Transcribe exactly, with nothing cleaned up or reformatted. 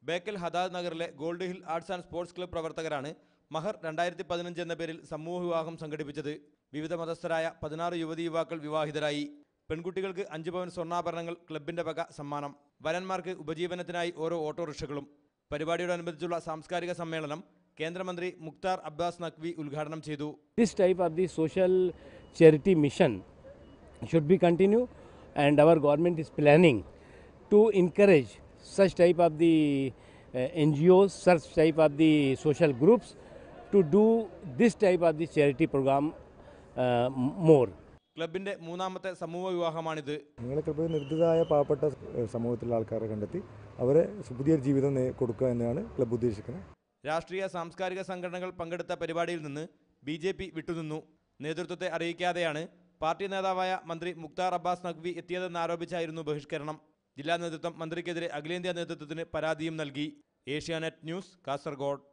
ബേക്കൽ ഹദാദ് നഗറിലെ gold hill arts and sports club പ്രവർത്തകരാണ് മഹർ രണ്ടായിരത്തി പതിനഞ്ച് എന്ന പേരിൽ സമൂഹ വിവാഹം സംഘടിപ്പിച്ചത്. വിവിധ മതസ്ഥരായ പതിനാറ് യുവതി യുവാക്കൾ വിവാഹിതരായി. പെൺകുട്ടികൾക്ക് അഞ്ച് പവൻ സ്വർണ്ണാഭരണങ്ങൾ ക്ലബിന്റെ വക സമ്മാനം. വരന്മാർക്ക് ഉപജീവനത്തിനായി ഓരോ ഓട്ടോറിക്ഷകളും. പരിപാടിയോടനുബന്ധിച്ചുള്ള സാംസ്കാരിക സമ്മേളനം കേന്ദ്രമന്ത്രി മുക്താർ അബ്ബാസ് നഖ്വി ഉദ്ഘാടനം ചെയ്തു. This type of the social charity mission should be continue, and our government is planning to encourage such type of the uh, N G Os, such type of the social groups to do this type of the charity program uh, more. ക്ലബിന്റെ മൂന്നാമത്തെ സമൂഹ വിവാഹമാണിത്. നിങ്ങളെ club നിർദ്ദിഷ്ടരായ പാവപ്പെട്ട സമൂഹത്തിലുള്ള ആൾക്കാരെ കണ്ടെത്തി അവരെ പുതിയൊരു ജീവിതം കൊടുക്കുക എന്നാണ് ക്ലബ്ബ് ഉദ്ദേശിക്കുന്നത്. രാഷ്ട്രീയ സാംസ്കാരിക സംഘടനകൾ പങ്കെടുത്ത പരിപാടിയിൽ നിന്ന് ബി ജെ പി വിട്ടുനിന്നു. നേതൃത്വത്തെ അറിയിക്കാതെയാണ് പാർട്ടി നേതാവായ മന്ത്രി മുക്താർ അബ്ബാസ് നഖ്വി എത്തിയതെന്നാരോപിച്ചായിരുന്നു ബഹിഷ്കരണം. ജില്ലാ നേതൃത്വം മന്ത്രിക്കെതിരെ അഖിലേന്ത്യാ നേതൃത്വത്തിന് പരാതിയും നൽകി. ഏഷ്യാനെറ്റ് ന്യൂസ്, കാസർഗോഡ്.